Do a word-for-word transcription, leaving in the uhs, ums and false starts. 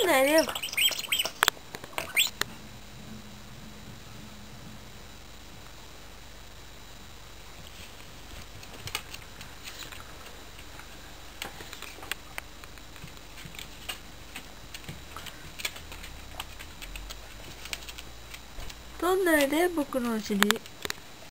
ないでよ。飛んないで、僕のお尻。